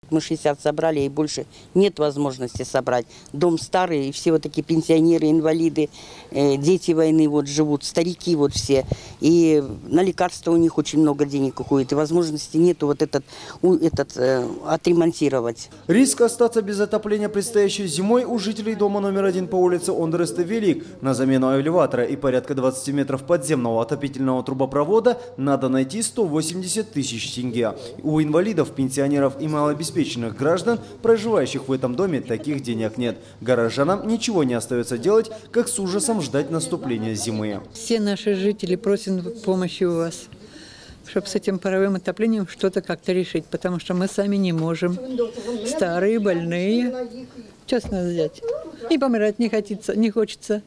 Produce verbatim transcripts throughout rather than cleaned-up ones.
Мы шестьдесят собрали, и больше нет возможности собрать. Дом старый, и все вот такие пенсионеры, инвалиды, э, дети войны вот живут, старики вот все. И на лекарства у них очень много денег уходит, и возможности нету вот этот, этот э, отремонтировать. Риск остаться без отопления предстоящей зимой у жителей дома номер один по улице Ондресты велик. На замену элеватора и порядка двадцати метров подземного отопительного трубопровода надо найти сто восемьдесят тысяч тенге. У инвалидов, пенсионеров и малообеспеченных граждан, проживающих в этом доме, таких денег нет. Горожанам ничего не остается делать, как с ужасом ждать наступления зимы. Все наши жители просят помощи у вас, чтобы с этим паровым отоплением что-то как-то решить, потому что мы сами не можем. Старые, больные. Что с нас взять? И помирать не хочется. Не хочется.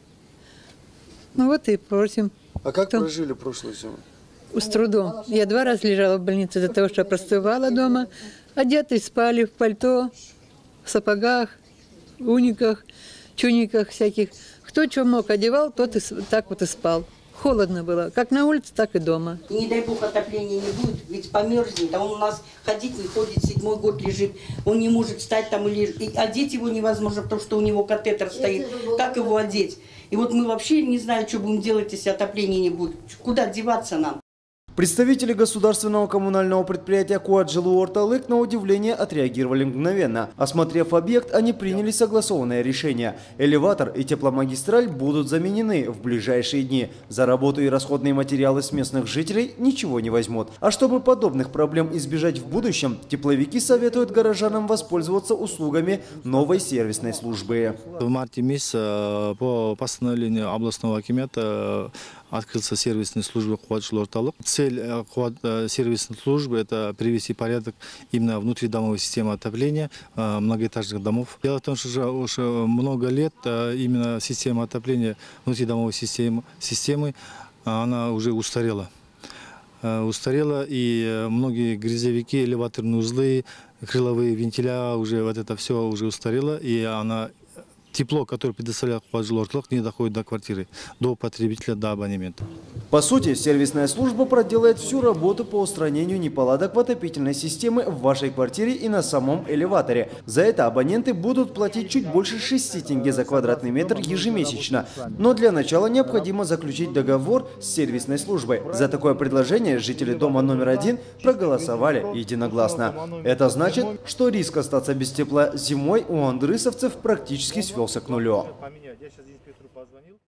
Ну вот и просим. А как Кто? прожили прошлую зиму? С трудом. Я два раза лежала в больнице из-за того, что простывала дома. Одетые спали в пальто, в сапогах, униках, чуниках всяких. Кто что мог одевал, тот и так вот и спал. Холодно было, как на улице, так и дома. И не дай бог отопления не будет, ведь померзнет, а он у нас ходить не ходит, седьмой год лежит, он не может встать там, или и одеть его невозможно, потому что у него катетер стоит. Как его одеть? И вот мы вообще не знаем, что будем делать, если отопления не будет. Куда деваться нам? Представители государственного коммунального предприятия «Куаджилуорталык» на удивление отреагировали мгновенно. Осмотрев объект, они приняли согласованное решение. Элеватор и тепломагистраль будут заменены в ближайшие дни. За работу и расходные материалы с местных жителей ничего не возьмут. А чтобы подобных проблем избежать в будущем, тепловики советуют горожанам воспользоваться услугами новой сервисной службы. В марте месяце по постановлению областного акимата открылся сервисная служба «Куаджилуорталык». Цель сервисной службы – это привести порядок именно внутридомовой системы отопления многоэтажных домов. Дело в том, что уже много лет именно система отопления внутридомовой системы, системы она уже устарела. Устарела, и многие грязевики, элеваторные узлы, крыловые вентиля, уже вот это все уже устарело, и она... Тепло, которое предоставляет «Куаджилуорталык», не доходит до квартиры, до потребителя, до абонемента. По сути, сервисная служба проделает всю работу по устранению неполадок в отопительной системе в вашей квартире и на самом элеваторе. За это абоненты будут платить чуть больше шести тенге за квадратный метр ежемесячно. Но для начала необходимо заключить договор с сервисной службой. За такое предложение жители дома номер один проголосовали единогласно. Это значит, что риск остаться без тепла зимой у андрысовцев практически свелся к нулю.